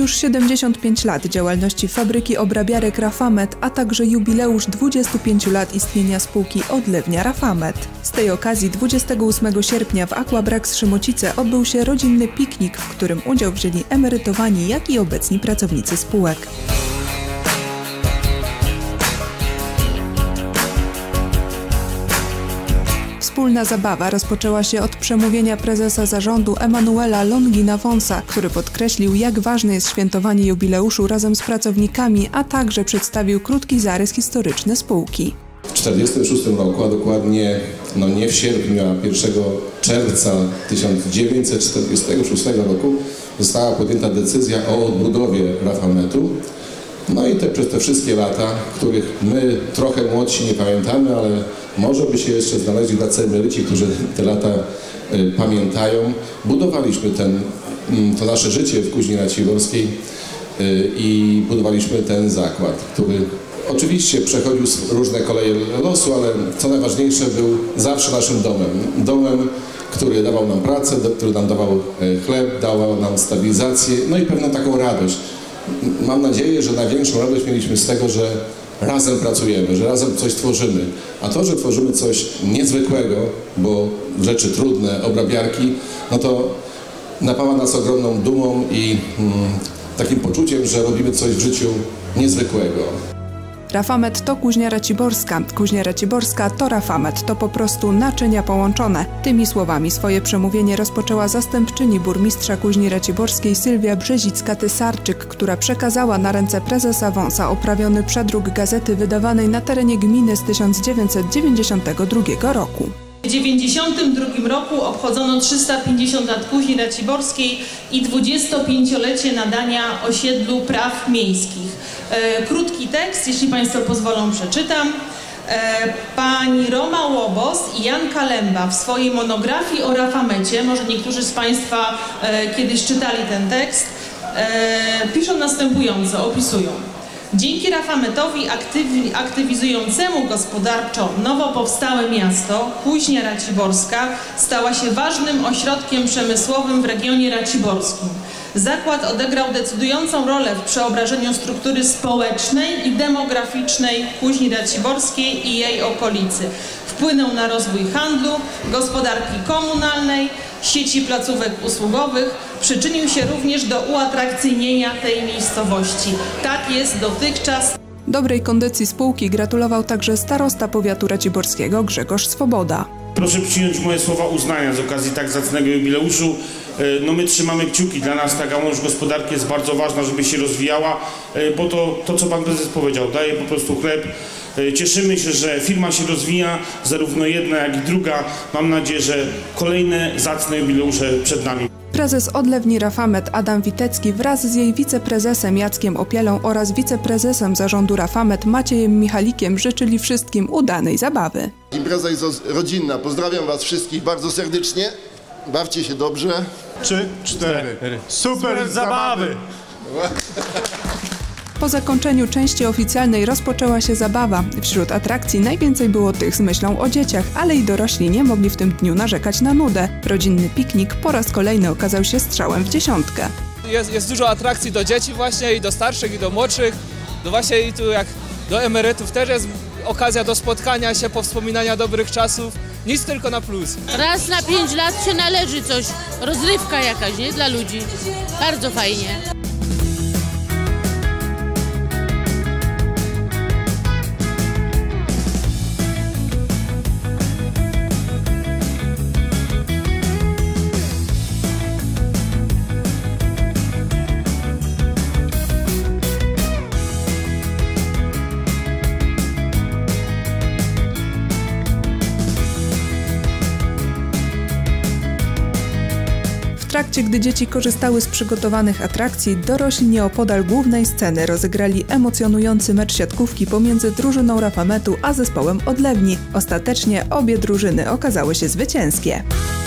już 75 lat działalności fabryki obrabiarek Rafamet, a także jubileusz 25 lat istnienia spółki Odlewnia Rafamet. Z tej okazji 28 sierpnia w Aquabrax Szymocice odbył się rodzinny piknik, w którym udział wzięli emerytowani, jak i obecni pracownicy spółek. Wspólna zabawa rozpoczęła się od przemówienia prezesa zarządu Emanuela Longina-Wonsa, który podkreślił, jak ważne jest świętowanie jubileuszu razem z pracownikami, a także przedstawił krótki zarys historyczny spółki. W 1946 roku, a dokładnie nie w sierpniu, a 1 czerwca 1946 roku została podjęta decyzja o odbudowie Rafametu. No i przez te wszystkie lata, których my trochę młodsi nie pamiętamy, ale może by się jeszcze znaleźli tacy emeryci, którzy te lata pamiętają, budowaliśmy to nasze życie w Kuźni Raciborskiej i budowaliśmy ten zakład, który oczywiście przechodził różne koleje losu, ale co najważniejsze, był zawsze naszym domem. Domem, który dawał nam pracę, który nam dawał chleb, dawał nam stabilizację, no i pewną taką radość. Mam nadzieję, że największą radość mieliśmy z tego, że razem pracujemy, że razem coś tworzymy. A to, że tworzymy coś niezwykłego, bo rzeczy trudne, obrabiarki, no to napawa nas ogromną dumą i takim poczuciem, że robimy coś w życiu niezwykłego. Rafamet to Kuźnia Raciborska, Kuźnia Raciborska to Rafamet, to po prostu naczynia połączone. Tymi słowami swoje przemówienie rozpoczęła zastępczyni burmistrza Kuźni Raciborskiej Sylwia Brzezicka-Tysarczyk, która przekazała na ręce prezesa Wonsa oprawiony przedruk gazety wydawanej na terenie gminy z 1992 roku. W 1992 roku obchodzono 350 lat Kuźni Raciborskiej i 25-lecie nadania osiedlu praw miejskich. Krótki tekst, jeśli Państwo pozwolą, przeczytam. Pani Roma Łobos i Jan Kalemba w swojej monografii o Rafamecie, może niektórzy z Państwa kiedyś czytali ten tekst, piszą następująco, opisują. Dzięki Rafametowi aktywizującemu gospodarczo nowo powstałe miasto, Kuźnia Raciborska stała się ważnym ośrodkiem przemysłowym w regionie raciborskim. Zakład odegrał decydującą rolę w przeobrażeniu struktury społecznej i demograficznej Kuźni Raciborskiej i jej okolicy. Wpłynął na rozwój handlu, gospodarki komunalnej, sieci placówek usługowych, przyczynił się również do uatrakcyjnienia tej miejscowości. Tak jest dotychczas. Dobrej kondycji spółki gratulował także starosta powiatu raciborskiego Grzegorz Swoboda. Proszę przyjąć moje słowa uznania z okazji tak zacnego jubileuszu. My trzymamy kciuki, dla nas ta gałąź gospodarki jest bardzo ważna, żeby się rozwijała, bo to co Pan Prezes powiedział, daje po prostu chleb. Cieszymy się, że firma się rozwija, zarówno jedna, jak i druga. Mam nadzieję, że kolejne zacne jubileusze przed nami. Prezes Odlewni Rafamet Adam Witecki wraz z jej wiceprezesem Jackiem Opielą oraz wiceprezesem zarządu Rafamet Maciejem Michalikiem życzyli wszystkim udanej zabawy. Impreza jest rodzinna. Pozdrawiam Was wszystkich bardzo serdecznie. Bawcie się dobrze. 3, 4. Super zabawy! Po zakończeniu części oficjalnej rozpoczęła się zabawa. Wśród atrakcji najwięcej było tych z myślą o dzieciach, ale i dorośli nie mogli w tym dniu narzekać na nudę. Rodzinny piknik po raz kolejny okazał się strzałem w dziesiątkę. Jest dużo atrakcji do dzieci właśnie i do starszych i do młodszych. Właśnie i tu jak do emerytów też jest okazja do spotkania się, powspominania dobrych czasów. Nic tylko na plus. Raz na 5 lat się należy coś, rozrywka jakaś, nie? Dla ludzi. Bardzo fajnie. W trakcie, gdy dzieci korzystały z przygotowanych atrakcji, dorośli nieopodal głównej sceny rozegrali emocjonujący mecz siatkówki pomiędzy drużyną Rafametu a zespołem Odlewni. Ostatecznie obie drużyny okazały się zwycięskie.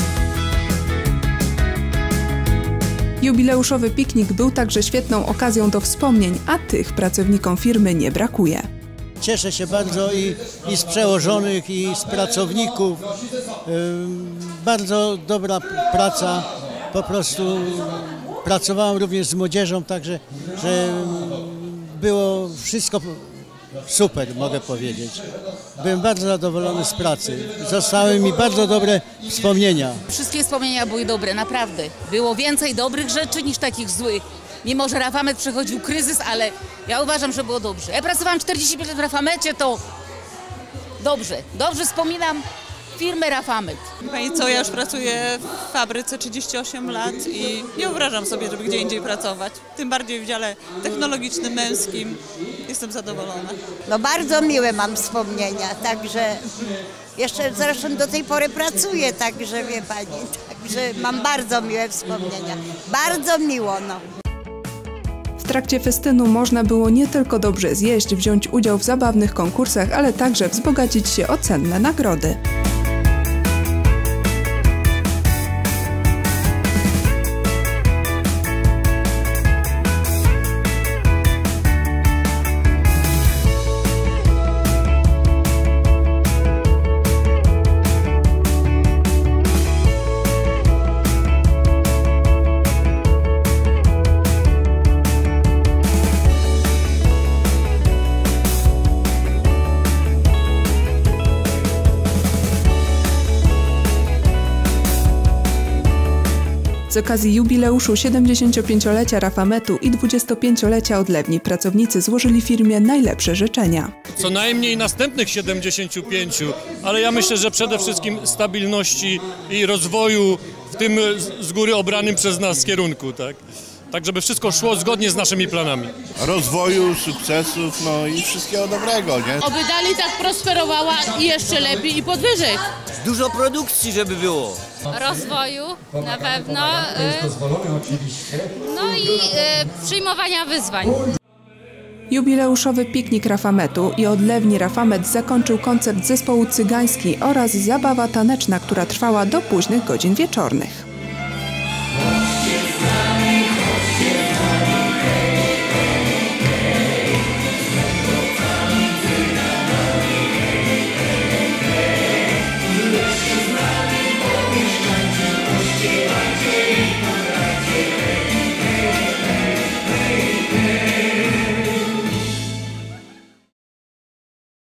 Jubileuszowy piknik był także świetną okazją do wspomnień, a tych pracownikom firmy nie brakuje. Cieszę się bardzo i z przełożonych, i z pracowników. Bardzo dobra praca. Po prostu pracowałem również z młodzieżą, także że było wszystko super, mogę powiedzieć. Byłem bardzo zadowolony z pracy. Zostały mi bardzo dobre wspomnienia. Wszystkie wspomnienia były dobre, naprawdę. Było więcej dobrych rzeczy niż takich złych. Mimo że Rafamet przechodził kryzys, ale ja uważam, że było dobrze. Ja pracowałam 45 lat w Rafamecie, to dobrze wspominam firmę Rafamet. Pani co, ja już pracuję w fabryce 38 lat i nie wyobrażam sobie, żeby gdzie indziej pracować. Tym bardziej w dziale technologicznym, męskim. Jestem zadowolona. No bardzo miłe mam wspomnienia, także jeszcze zresztą do tej pory pracuję, także wie pani, także mam bardzo miłe wspomnienia. Bardzo miło, no. W trakcie festynu można było nie tylko dobrze zjeść, wziąć udział w zabawnych konkursach, ale także wzbogacić się o cenne nagrody. Z okazji jubileuszu 75-lecia Rafametu i 25-lecia Odlewni pracownicy złożyli firmie najlepsze życzenia. Co najmniej następnych 75, ale ja myślę, że przede wszystkim stabilności i rozwoju w tym z góry obranym przez nas kierunku, tak? Tak, żeby wszystko szło zgodnie z naszymi planami. Rozwoju, sukcesów, no i wszystkiego dobrego, nie? Oby dalej tak prosperowała i jeszcze lepiej i podwyżek. Dużo produkcji, żeby było. Rozwoju na pewno, no i przyjmowania wyzwań. Jubileuszowy piknik Rafametu i Odlewni Rafamet zakończył koncert zespołu Cygański oraz zabawa taneczna, która trwała do późnych godzin wieczornych.